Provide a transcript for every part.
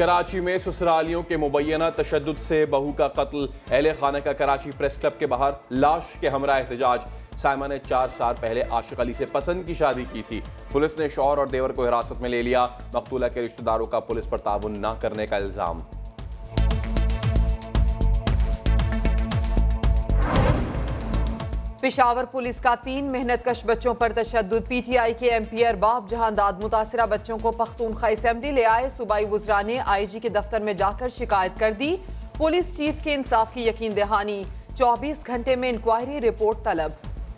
कराची में ससुरालियों के मुबैना तशद्दुद से बहू का कत्ल, अहले खाना का कराची प्रेस क्लब के बाहर लाश के हमरा एहतजाज। साइमा ने 4 साल पहले आशिक अली से पसंद की शादी की थी। पुलिस ने शौहर और देवर को हिरासत में ले लिया। मकतूला के रिश्तेदारों का पुलिस पर ताउन न करने का इल्जाम। पेशावर पुलिस का 3 मेहनतकश बच्चों पर तशद्दुद। पीटीआई के एम्पियर बाब जहां दाद मुतासिरा बच्चों को पख्तूनख्वा असेंबली ले आए। सूबाई वुज़रा ने आईजी के दफ्तर में जाकर शिकायत कर दी। पुलिस चीफ के इंसाफ की यकीन दहानी। 24 घंटे में इंक्वायरी रिपोर्ट तलब।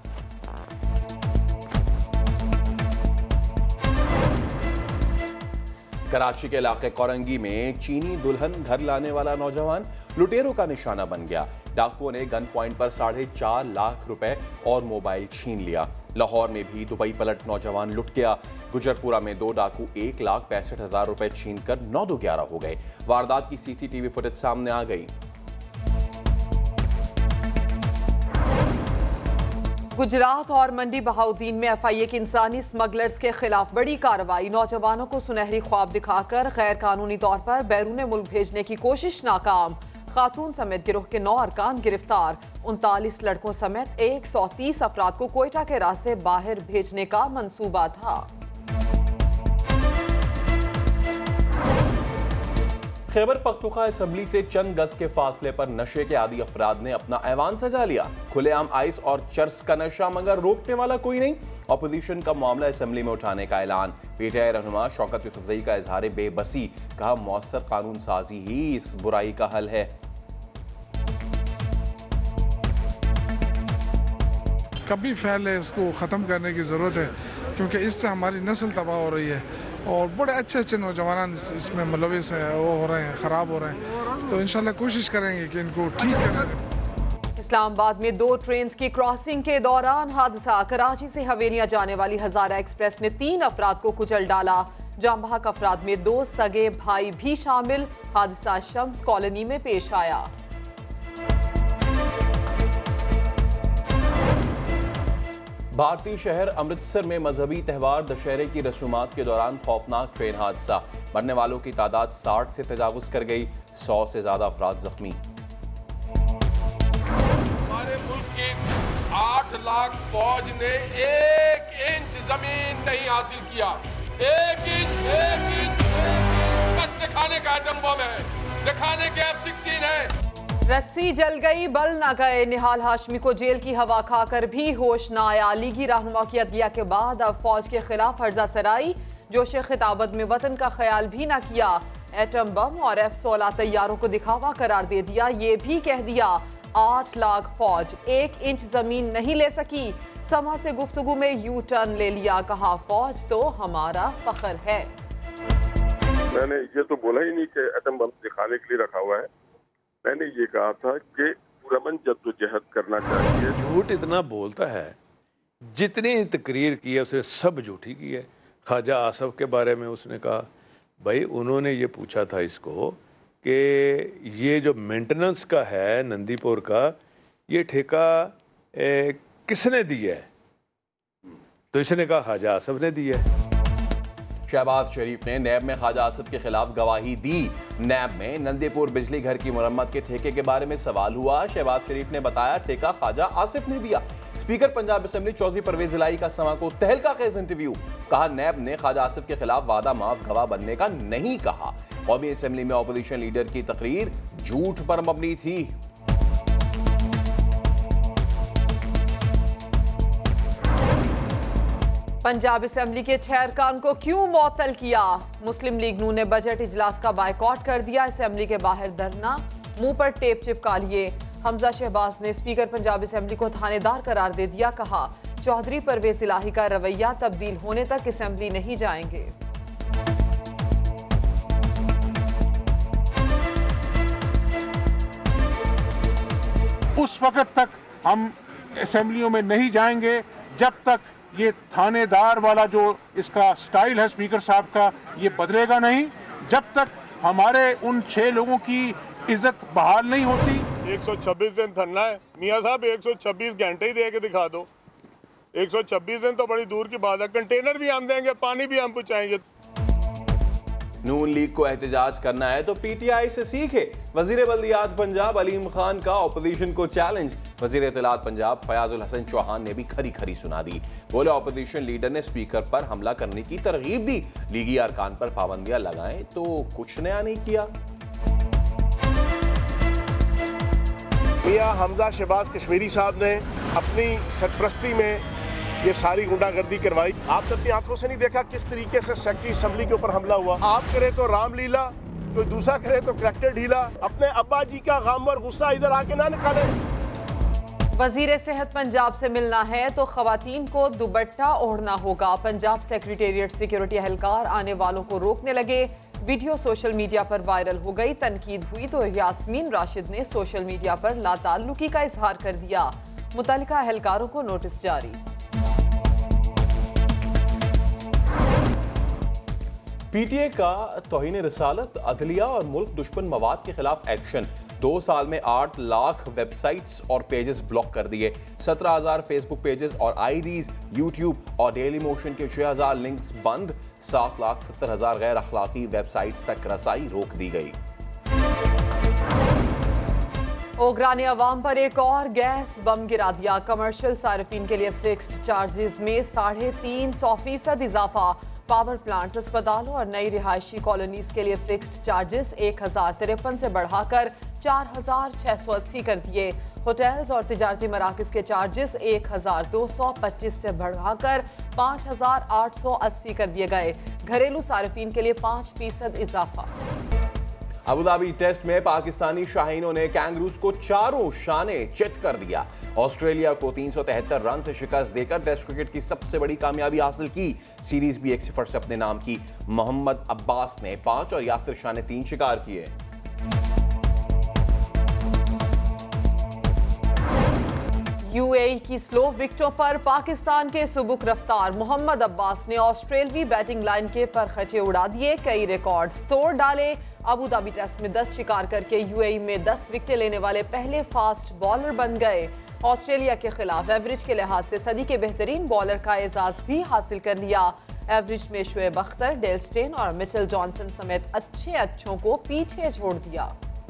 कराची के इलाके कोरंगी में चीनी दुल्हन घर लाने वाला नौजवान लुटेरों का निशाना बन गया। डाकुओं ने गन पॉइंट पर 4.5 लाख रुपए और मोबाइल छीन लिया। लाहौर में भी दुबई पलट नौजवान लुट गया। गुजरपुरा में 2 डाकू 1,65,000 रुपए छीन कर 9-2-11 हो गए। वारदात की सीसीटीवी फुटेज सामने आ गई। गुजरात और मंडी बहाउद्दीन में एफआईए के इंसानी स्मगलर्स के खिलाफ बड़ी कार्रवाई। नौजवानों को सुनहरी ख्वाब दिखाकर गैर कानूनी तौर पर बैरून मुल्क भेजने की कोशिश नाकाम। खातून समेत गिरोह के 9 अरकान गिरफ्तार। 39 लड़कों समेत 130 अफराद को कोयटा के रास्ते बाहर भेजने का मंसूबा था। खैबर पख्तूनख्वा असेंबली से चंद गज के फासले पर नशे के आदी अफराद ने अपना ऐवान सजा लिया। खुलेआम आइस और चर्स का नशा, मगर रोकने वाला कोई नहीं। अपोजिशन का मामला असेंबली में उठाने का ऐलान। पीटीआई रहनुमा शौकत यूसुफजई का इजहार बेबसी। कहा मौसर कानून साजी ही इस बुराई का हल है। कभी फैले इसको ख़त्म करने की ज़रूरत है, क्योंकि इससे हमारी नस्ल तबाह हो रही है और बड़े अच्छे नौजवान इसमें मुलविस हैं, वो हो रहे हैं, ख़राब हो रहे हैं। तो इंशाल्लाह कोशिश करेंगे कि इनको ठीक करें। इस्लामाबाद में 2 ट्रेन की क्रॉसिंग के दौरान हादसा। कराची से हवेलियां जाने वाली हजारा एक्सप्रेस ने 3 अफराद को कुचल डाला। जाम बहक अफराद में 2 सगे भाई भी शामिल। हादसा शम्स कॉलोनी में पेश आया। भारतीय शहर अमृतसर में मजहबी त्यौहार दशहरे की रसूमात के दौरान खौफनाक ट्रेन हादसा। मरने वालों की तादाद 60 से तजावुज कर गई। 100 से ज्यादा अफराद जख्मी। हमारे मुल्क की 8 लाख फौज ने 1 इंच जमीन नहीं हासिल किया। 1 इंच बस दिखाने का एटम बम है, दिखाने के F-16 है। रस्सी जल गई बल न गए। निहाल हाशमी को जेल की हवा खाकर भी होश न आया। लीगी रहनुमा की अदलिया के बाद अब फौज के खिलाफ हर्जा सराई। जोश खिताबत में वतन का ख्याल भी न किया। एटम बम और F-16 तैयारों को दिखावा करार दे दिया। ये भी कह दिया 8 लाख फौज 1 इंच जमीन नहीं ले सकी। समा से गुफ्तगू में यू टर्न ले लिया। कहा फौज तो हमारा फख्र है। मैंने ये तो बोला ही नहीं कि एटम बम दिखाने के लिए रखा हुआ है। मैंने ये कहा था कि पुरअमन जद्दोजहद करना चाहिए। झूठ इतना बोलता है, जितनी तकरीर की है उसे सब झूठी की है। ख्वाजा आसफ के बारे में उसने कहा, भाई उन्होंने ये पूछा था इसको कि ये जो मेंटेनेंस का है नंदीपुर का, ये ठेका किसने दिया है? तो इसने कहा ख्वाजा आसफ ने दिया है। शहबाज शरीफ ने नैब में ख्वाजा आसिफ के खिलाफ गवाही दी। नैब में नंदीपुर बिजली घर की मरम्मत के ठेके के बारे में सवाल हुआ। शहबाज शरीफ ने बताया ठेका ख्वाजा आसिफ ने दिया। स्पीकर पंजाब असेंबली चौधरी परवेज इलाही का समा को तहलका खेज इंटरव्यू। कहा नैब ने ख्वाजा आसिफ के खिलाफ वादा माफ गवाह बनने का नहीं कहा। कौमी असेंबली में अपोजिशन लीडर की तकरीर झूठ पर मबनी थी। पंजाब असेंबली के 6 अरकान को क्यों मुअत्तल किया? मुस्लिम लीग नून ने बजट इजलास का बायकॉट कर दिया। असेंबली के बाहर धरना, मुंह पर टेप चिपका लिए। हमजा शहबाज ने स्पीकर पंजाब असेंबली को थानेदार करार दे दिया। कहा चौधरी परवेज इलाही का रवैया तब्दील होने तक असेंबली नहीं जाएंगे। उस वक्त तक हम असेंबलियों में नहीं जाएंगे जब तक ये थानेदार वाला जो इसका स्टाइल है स्पीकर साहब का, ये बदलेगा नहीं। जब तक हमारे उन 6 लोगों की इज्जत बहाल नहीं होती। 126 दिन धरना है मियाँ साहब, 126 घंटे ही दे के दिखा दो। 126 दिन तो बड़ी दूर की बात है। कंटेनर भी हम देंगे, पानी भी हम पहुँचाएंगे। नून लीग को एहतजाज करना है तो पीटीआई से सीखे। वजीर बल्दियात पंजाब अलीम खान का ऑपोजिशन को चैलेंज। वजीर इत्तलात पंजाब फयाजुल हसन चौहान ने भी खरी खरी सुना दी। बोले ऑपोजिशन लीडर ने स्पीकर पर हमला करने की तरगीब दी। लीगी अरकान पर पाबंदियां लगाएं तो कुछ नया नहीं किया। मियां हमजा शहबाज कश्मीरी साहब ने अपनी सरपरस्ती में ये सारी गुंडागर्दी करवाई। आपने अपनी आंखों से नहीं देखा किस तरीके से सेक्रेटरी असेंबली के ऊपर हमला हुआ। आप करे तो रामलीला, कोई दूसरा करे तो करैक्टर ढीला। अपने अब्बा जी का गम और गुस्सा इधर आके ना निकाले। वजीर सेहत पंजाब से मिलना है तो खवातीन को दुपट्टा ओढ़ना होगा। पंजाब सेक्रेटेरिएट सिक्योरिटी एहलकार आने वालों को रोकने लगे। वीडियो सोशल मीडिया पर वायरल हो गई। तनकीद हुई तो यास्मीन राशिद ने सोशल मीडिया पर लाताल्लुकी का इजहार कर दिया। मुतल्लिका एहलकारों को नोटिस जारी। पीटीए का तौहीन रिसालत, अदलिया और मुल्क दुश्मन मवाद के खिलाफ एक्शन। 2 साल में 8 लाख वेबसाइट्स और पेजेस ब्लॉक कर दिए। 17,000 फेसबुक पेजेस और आईडीज, यूट्यूब और डेली मोशन के 6,000 लिंक्स बंद। 7,70,000 गैर अखलाकी वेबसाइट्स तक रसाई रोक दी गई। ओगरा ने अवाम पर एक और गैस बम गिरा दिया। कमर्शियल सार्फिन के लिए फिक्स्ड चार्जेस में 350% इजाफा। पावर प्लांट्स, अस्पतालों और नई रिहायशी कॉलोनीज के लिए फिक्स्ड चार्जेस 1,053 से बढ़ाकर 4,680 कर दिए। होटल्स और तिजारती मराकज के चार्जेस 1,225 से बढ़ाकर 5,880 कर दिए गए। घरेलू सार्फिन के लिए 5% इजाफा। अबुधाबी टेस्ट में पाकिस्तानी शाहीनों ने कैंगरूज को 4 शाने चित कर दिया। ऑस्ट्रेलिया को 373 रन से शिकस्त देकर टेस्ट क्रिकेट की सबसे बड़ी कामयाबी हासिल की। सीरीज भी 1-0 से अपने नाम की। मोहम्मद अब्बास ने 5 और यासिर शाह ने 3 शिकार किए। यूएई की स्लो विकेटों पर पाकिस्तान के सुबुक रफ्तार मोहम्मद अब्बास ने ऑस्ट्रेलवी बैटिंग लाइन के परखचे उड़ा दिए। कई रिकॉर्ड्स तोड़ डाले। अबू धाबी टेस्ट में 10 शिकार करके यूएई में 10 विकेटें लेने वाले पहले फास्ट बॉलर बन गए। ऑस्ट्रेलिया के खिलाफ एवरेज के लिहाज से सदी के बेहतरीन बॉलर का एजाज भी हासिल कर लिया। एवरेज में शुएब अख्तर, डेल स्टेन और मिचेल जॉनसन समेत अच्छों को पीछे छोड़ दिया।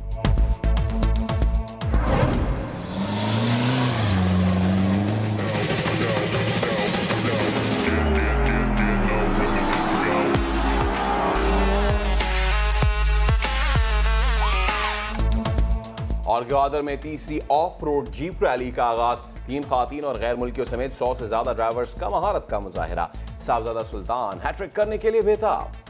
और ग्वादर में तीसरी ऑफ रोड जीप रैली का आगाज। 3 खातीन और गैर मुल्कियों समेत 100 से ज्यादा ड्राइवर्स का महारत का मुजाहिरा। साहबजादा सुल्तान हैट्रिक करने के लिए बेताब।